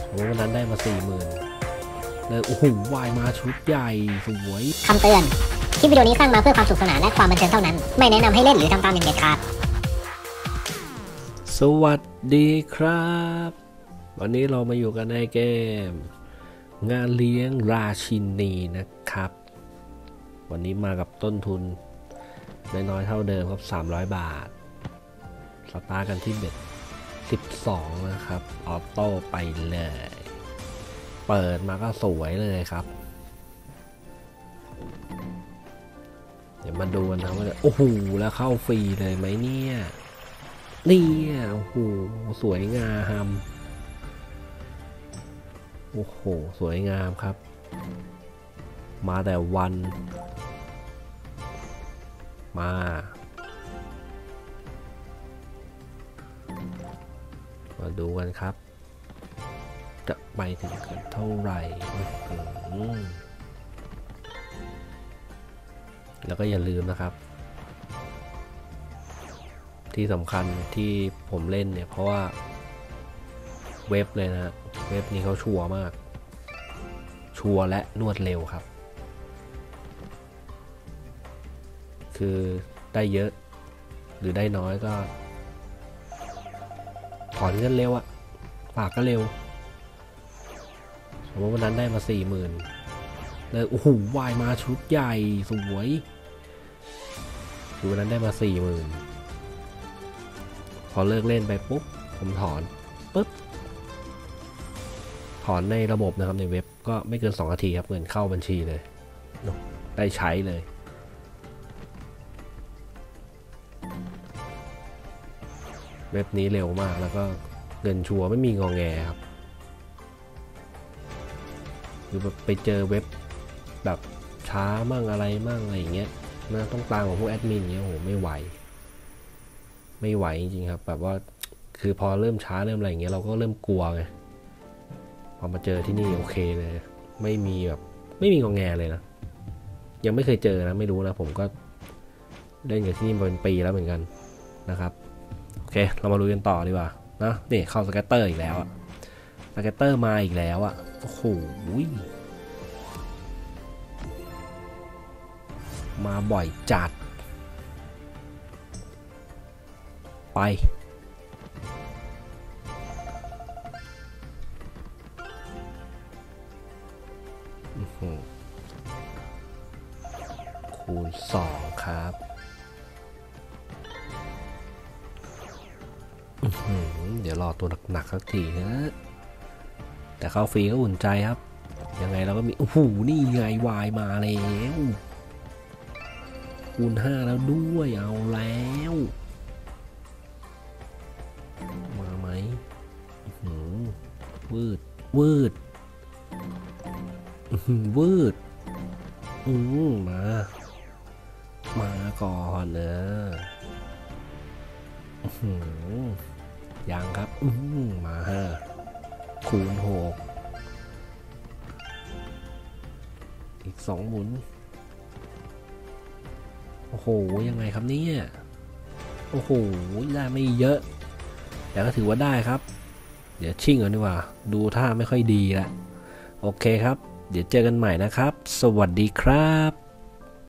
วันนั้นได้มา40,000เลยโอ้โหวายมาชุดใหญ่สวยคำเตือนคลิปวิดีโอนี้สร้างมาเพื่อความสนุกสนานและความบันเทิงเท่านั้นไม่แนะนำให้เล่นหรือทำตามอย่างเด็ดขาดสวัสดีครับวันนี้เรามาอยู่กันในเกมงานเลี้ยงราชินีนะครับวันนี้มากับต้นทุนน้อยๆเท่าเดิมครับ300 บาทสตาร์ทกันที่เบ็ด12นะครับออโต้ไปเลยเปิดมาก็สวยเลยครับเดี๋ยวมาดูกันนะว่าโอ้โหแล้วเข้าฟรีเลยไหมเนี่ยโอ้โหสวยงามโอ้โหสวยงามครับมาแต่วันมาดูกันครับจะไปถึงกันเท่าไหร่แล้วก็อย่าลืมนะครับที่สำคัญที่ผมเล่นเนี่ยเพราะว่าเว็บเลยนะเว็บนี้เขาชัวร์มากชัวร์และรวดเร็วครับคือได้เยอะหรือได้น้อยก็ถอนเงินเร็วอะฝากก็เร็วสมมติวันนั้นได้มา40,000เลยโอ้โหวายมาชุดใหญ่สวยคือวันนั้นได้มา40,000พอเลิกเล่นไปปุ๊บผมถอนปุ๊บถอนในระบบนะครับในเว็บก็ไม่เกิน2 นาทีครับเงินเข้าบัญชีเลยได้ใช้เลยเว็บนี้เร็วมากแล้วก็เงินชัวร์ไม่มีงอแงครับหรือแบบไปเจอเว็บแบบช้ามั่งอะไรมั่งอะไรอย่างเงี้ยนะต้องตามของพวกแอดมินเงี้ยโอ้โหไม่ไหวจริงๆครับแบบว่าคือพอเริ่มช้าเริ่มอะไรอย่างเงี้ยเราก็เริ่มกลัวไงพอมาเจอที่นี่โอเคเลยไม่มีงอแงเลยนะยังไม่เคยเจอนะไม่รู้นะผมก็เล่นกับที่นี่มาเป็นปีแล้วเหมือนกันนะครับโอเคเรามาลุยกันต่อดีกว่านะนี่เข้าสแกตเตอร์อีกแล้วอะสแกตเตอร์มาอีกแล้วอะโอ้โหมาบ่อยจัดไปคูณ2ครับเดี๋ยวรอตัวหนักๆสักทีนะแต่เข้าฟรีก็อุ่นใจครับยังไงเราก็มีโอ้โหนี่ไงวายมาแล้วคูณ5แล้วด้วยเอาแล้วมาไหมวืดวืดมาก่อนนะยังครับมา5คูณ6อีก2 หมุนโอ้โหยังไงครับเนี่ยโอ้โหได้ไม่เยอะแต่ก็ถือว่าได้ครับเดี๋ยวชิ่งก่อนดีกว่าดูท่าไม่ค่อยดีละโอเคครับเดี๋ยวเจอกันใหม่นะครับสวัสดีครับ